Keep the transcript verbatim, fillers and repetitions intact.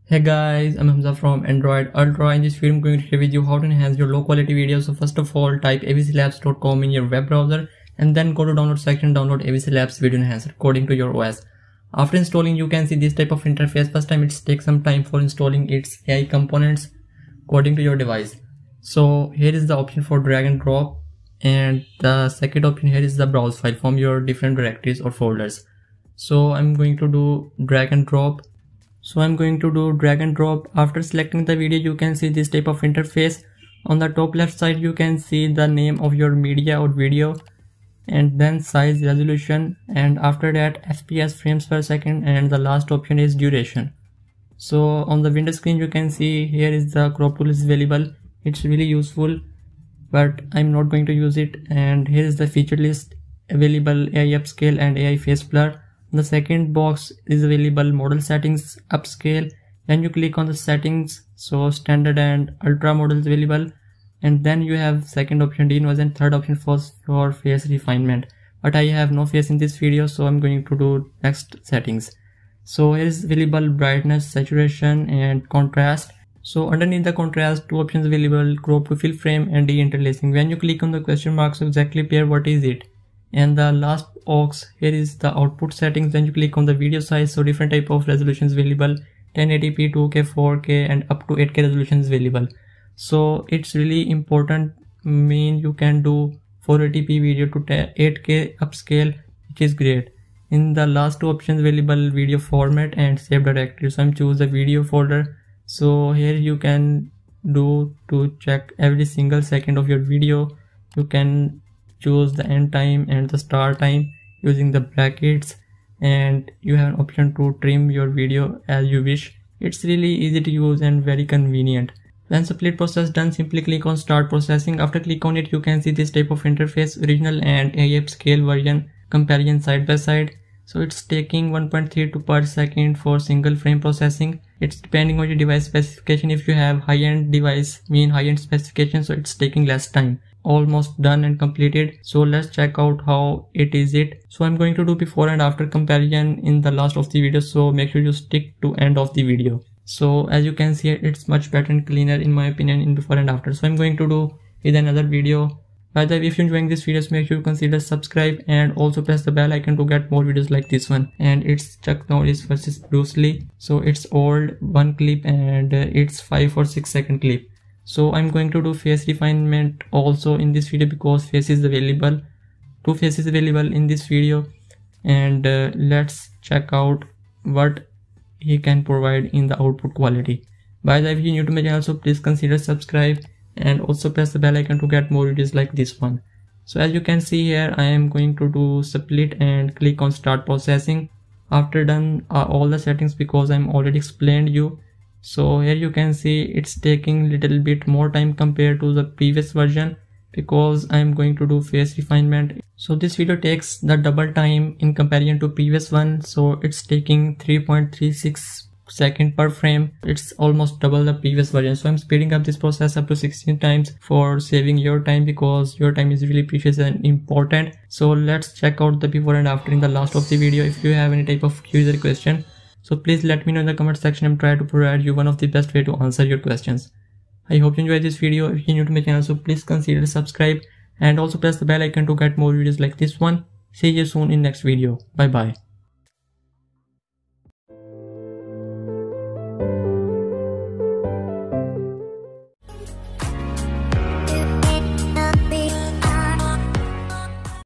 Hey guys, I'm Hamza from Android Ultra. In this video I'm going to share with you how to enhance your low quality videos. So first of all, type A V C labs dot com in your web browser and then go to download section, download AVCLabs Video Enhancer according to your O S. After installing, you can see this type of interface. First time it takes some time for installing its A I components according to your device. So here is the option for drag and drop, and the second option here is the browse file from your different directories or folders. So I'm going to do drag and drop. So I'm going to do drag and drop. After selecting the video, you can see this type of interface. On the top left side, you can see the name of your media or video, and then size, resolution, and after that F P S, frames per second, and the last option is duration. So on the window screen, you can see here is the crop tool is available. It's really useful, but I'm not going to use it. And here is the feature list available: A I upscale and A I face blur. The second box is available model settings, upscale. Then you click on the settings, so standard and ultra models available, and then you have second option denoise and third option for for face refinement. But I have no face in this video, so I'm going to do next settings. So here is available brightness, saturation, and contrast. So underneath the contrast, two options available: crop to fill frame and de-interlacing. When you click on the question mark, so exactly pair what is it. And the last box here is the output settings. Then you click on the video size, so different type of resolutions available: ten eighty p, two K, four K, and up to eight K resolutions available. So it's really important. Mean you can do four eighty p video to eight K upscale, which is great. In the last two options available: video format and save directory. So I'm choose the video folder. So here you can do to check every single second of your video. You can choose the end time and the start time using the brackets, and you have an option to trim your video as you wish. It's really easy to use and very convenient. When split process done, simply click on start processing. After click on it, you can see this type of interface: original and A I upscale version comparison side by side. So it's taking one point three two per second for single frame processing. It's depending on your device specification. If you have high-end device, mean high-end specification, so it's taking less time. Almost done and completed. So let's check out how it is it. So I'm going to do before and after comparison in the last of the video, so make sure you stick to end of the video. So as you can see, it's much better and cleaner in my opinion in before and after. So I'm going to do with another video. By the way, if you're enjoying this videos, make sure you consider subscribe and also press the bell icon to get more videos like this one. And it's Chuck Norris versus Bruce Lee. So it's old one clip and uh, it's five or six second clip. So I'm going to do face refinement also in this video because face is available. Two faces available in this video, and uh, let's check out what he can provide in the output quality. By the way, if you're new to my channel, so please consider subscribe and also press the bell icon to get more videos like this one. So as you can see here, I am going to do split and click on start processing. After done uh, all the settings, because I'm already explained you. So here you can see it's taking little bit more time compared to the previous version because I'm going to do face refinement. So this video takes the double time in comparison to previous one. So it's taking three point three six second per frame. It's almost double the previous version. So I'm speeding up this process up to sixteen times for saving your time, because your time is really precious and important. So let's check out the before and after in the last of the video. If you have any type of query or question, so please let me know in the comment section. I'm trying to provide you one of the best way to answer your questions. I hope you enjoyed this video. If you're new to my channel, so please consider subscribe and also press the bell icon to get more videos like this one. See you soon in next video. Bye bye.